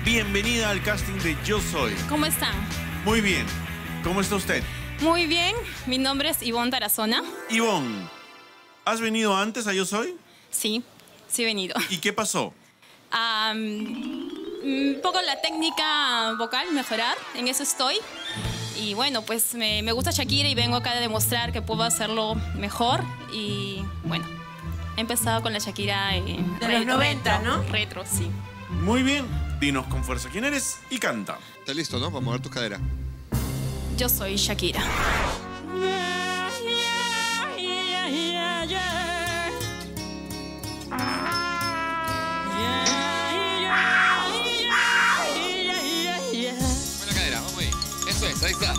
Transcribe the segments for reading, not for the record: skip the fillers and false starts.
bienvenida al casting de Yo Soy. ¿Cómo están? Muy bien. ¿Cómo está usted? Muy bien, mi nombre es Ivonne Tarazona. Ivonne, ¿has venido antes a Yo Soy? Sí, sí he venido. ¿Y qué pasó? Un poco la técnica vocal, mejorar, en eso estoy. Y bueno, pues me gusta Shakira y vengo acá a demostrar que puedo hacerlo mejor. Y bueno, he empezado con la Shakira de los 90, ¿no? Retro, sí. Muy bien. Dinos con fuerza quién eres y canta. ¿Estás listo, no? Para mover tu cadera. Yo soy Shakira. Buena cadera, vamos ahí. Eso es, ahí está.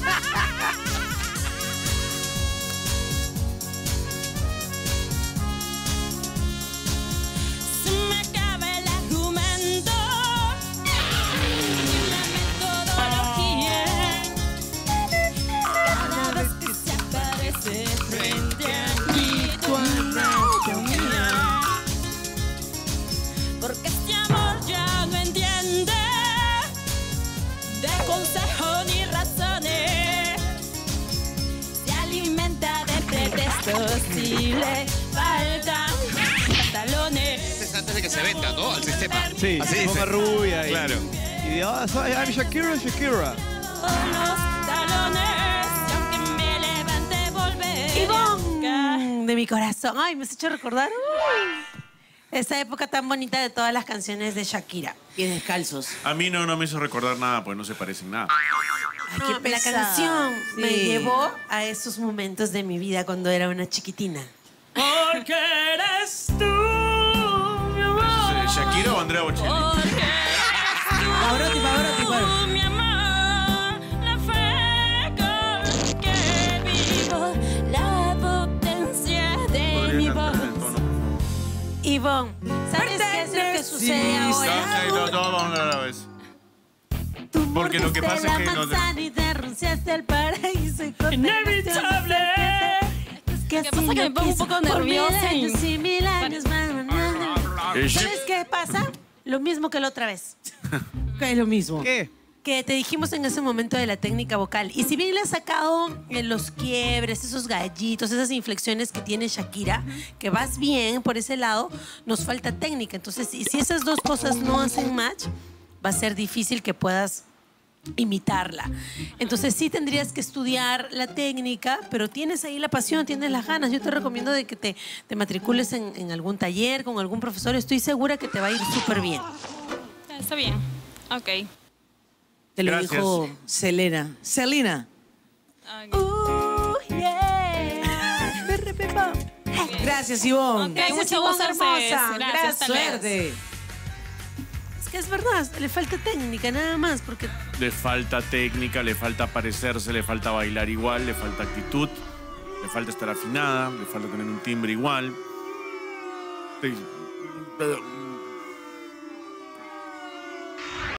Porque este amor ya no entiende de consejo ni razones. Se alimenta de pretextos y le faltan pantalones. Este es antes de que se venda, ¿no? Al sistema. Sí, así se ponga rubia y, claro. Y de, I'm Shakira, Shakira. Los talones, y aunque me levante, volveré. Ivonne, de mi corazón. Ay, me has hecho recordar esa época tan bonita de todas las canciones de Shakira. Pies descalzos. A mí no me hizo recordar nada, pues no se parecen nada. Ay, qué La pesada. canción me Sí. llevó a esos momentos de mi vida cuando era una chiquitina. Porque eres tú, mi amor. ¿Shakira o Andrea Bocelli? Porque Pavarotti, Pavarotti, Pavarotti. mi amor, la fe con que vivo, la potencia de ¿Podría mi cantar voz. en el tono, por favor? Ivonne, ¿sabes qué es lo que sucede ahora? Todo vamos a la vez. Tú Porque lo que mordiste pasa es la que no te- manzana y te rociaste el paraíso y con Inevitable. ¿Qué pasa? Que me pongo un poco nerviosa y- Sí, 1000 años más. ¿Sabes qué pasa? Lo mismo que la otra vez. ¿Qué es lo mismo? ¿Qué? Que te dijimos en ese momento de la técnica vocal. Y si bien le has sacado los quiebres, esos gallitos, esas inflexiones que tiene Shakira, que vas bien por ese lado, nos falta técnica. Entonces, y si esas dos cosas no hacen match, va a ser difícil que puedas imitarla. Entonces sí tendrías que estudiar la técnica, pero tienes ahí la pasión, tienes las ganas. Yo te recomiendo de que te matricules en algún taller, con algún profesor. Estoy segura que te va a ir súper bien. Está bien, ok. Te lo Gracias. dijo Selena. Selena. Yeah. Gracias, Ivonne. Ok, mucho gusto, hermosa. Gracias, hasta luego. Suerte. Es que es verdad, le falta técnica nada más, porque Le falta técnica, le falta parecerse, le falta bailar igual, le falta actitud, le falta estar afinada, le falta tener un timbre igual.